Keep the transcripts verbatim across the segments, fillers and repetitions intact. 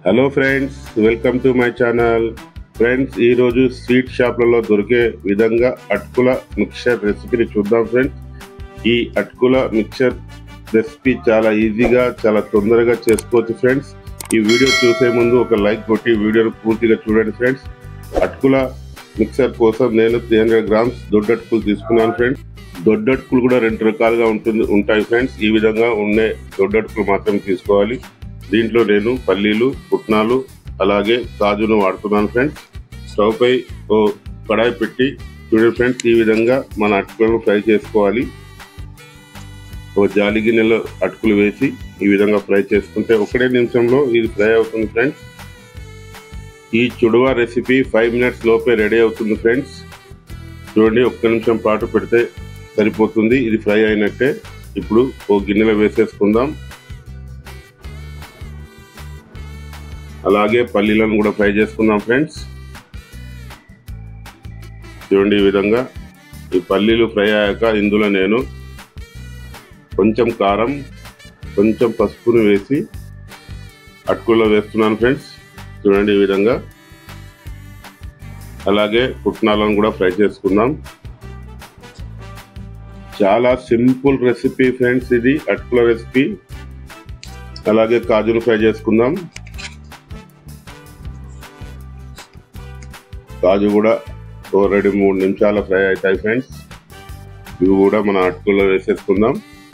Hello friends, welcome to my channel. Friends, ఈరోజు sweet షాప్లలో దొరికే విధంగా అటుకుల మిక్చర్ రెసిపీని చూద్దాం. ఫ్రెండ్స్, ఈ అటుకుల మిక్చర్ రెసిపీ చాలా ఈజీగా చాలా తొందరగా చేసుకోవచ్చు. ఫ్రెండ్స్, ఈ వీడియో చూసే ముందు ఒక లైక్ కొట్టి వీడియోను పూర్తిగా చూడండి. ఫ్రెండ్స్, అటుకుల మిక్చర్ కోసం నేను త్రీ హండ్రెడ్ గ్రామ్స్ దొడ్డటుకులు తీసుకున్నాను. ఫ్రెండ్స్, దొడ్డటుకులు కూడా రెండు రకాలుగా ఉంటుంది ఉంటాయి. ఫ్రెండ్స్, ఈ విధంగా ఉండే దొడ్డటుకులు మాత్రం తీసుకోవాలి. దీంట్లో నేను పల్లీలు, పుట్నాలు అలాగే కాజును వాడుతున్నాను. ఫ్రెండ్స్, స్టవ్ పై ఓ కడాయి పెట్టి చూడండి. ఫ్రెండ్స్, ఈ విధంగా మన అటుకులను ఫ్రై చేసుకోవాలి. ఓ జాలి గిన్నెలో అటుకులు వేసి ఈ విధంగా ఫ్రై చేసుకుంటే ఒకటే నిమిషంలో ఇది ఫ్రై అవుతుంది. ఫ్రెండ్స్, ఈ చుడువ రెసిపీ ఫైవ్ మినిట్స్ లోపే రెడీ అవుతుంది. ఫ్రెండ్స్, చూడండి, ఒక్క నిమిషం పాటు పెడితే సరిపోతుంది. ఇది ఫ్రై అయినట్టే. ఇప్పుడు ఓ గిన్నెలో వేసేసుకుందాం. అలాగే పల్లీలను కూడా ఫ్రై చేసుకుందాం. ఫ్రెండ్స్, చూడండి, ఈ విధంగా ఈ పల్లీలు ఫ్రై అయ్యాక ఇందులో నేను కొంచెం కారం, కొంచెం పసుపును వేసి అటుకుల్లో వేస్తున్నాను. ఫ్రెండ్స్, చూడండి, ఈ విధంగా. అలాగే పుట్నాలను కూడా ఫ్రై చేసుకుందాం. చాలా సింపుల్ రెసిపీ ఫ్రెండ్స్, ఇది అటుకుల రెసిపీ. అలాగే కాజును ఫ్రై చేసుకుందాం. కాజు కూడా ఓ రెండు మూడు నిమిషాలు ఫ్రై అవుతాయి. ఫ్రెండ్స్, ఇవి కూడా మన అటుకుల్లో వేసేసుకుందాం.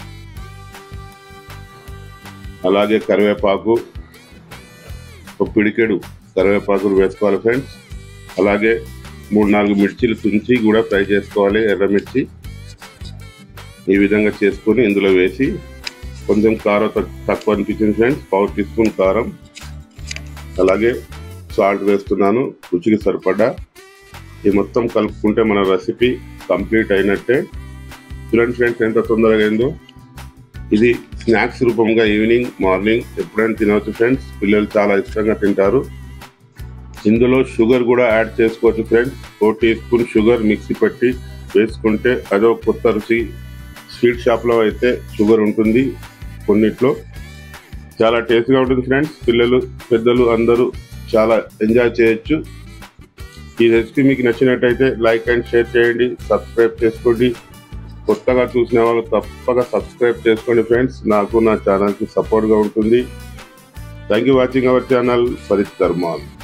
అలాగే కరివేపాకు, ఒక పిడికెడు కరివేపాకులు వేసుకోవాలి. ఫ్రెండ్స్, అలాగే మూడు నాలుగు మిర్చీలు తుంచి కూడా ఫ్రై చేసుకోవాలి. ఎర్రమిర్చి ఈ విధంగా చేసుకొని ఇందులో వేసి కొంచెం కారం తక్కువ అనిపించింది. ఫ్రెండ్స్, పావు టీ స్పూన్ కారం, అలాగే సాల్ట్ వేస్తున్నాను రుచికి సరిపడా. ఈ మొత్తం కలుపుకుంటే మన రెసిపీ కంప్లీట్ అయినట్టే. చూడండి ఫ్రెండ్స్, ఎంత తొందరగా అయిందో. ఇది స్నాక్స్ రూపంగా ఈవినింగ్, మార్నింగ్ ఎప్పుడైనా తినవచ్చు. ఫ్రెండ్స్, పిల్లలు చాలా ఇష్టంగా తింటారు. ఇందులో షుగర్ కూడా యాడ్ చేసుకోవచ్చు. ఫ్రెండ్స్, ఓ టీ స్పూన్ షుగర్ మిక్సీ పెట్టి వేసుకుంటే అదో కొత్త రుచి. స్వీట్ షాప్లో అయితే షుగర్ ఉంటుంది, కొన్నిట్లో చాలా టేస్ట్గా ఉంటుంది. ఫ్రెండ్స్, పిల్లలు పెద్దలు అందరూ చాలా ఎంజాయ్ చేయొచ్చు. ఈ రెసిపీ మీకు నచ్చినట్టయితే లైక్ అండ్ షేర్ చేయండి, సబ్స్క్రైబ్ చేసుకోండి. కొత్తగా చూసిన వాళ్ళు తప్పక సబ్స్క్రైబ్ చేసుకోండి. ఫ్రెండ్స్, నాకు నా ఛానల్కి సపోర్ట్గా ఉంటుంది. Thank you watching our channel Farid కర్మాల్.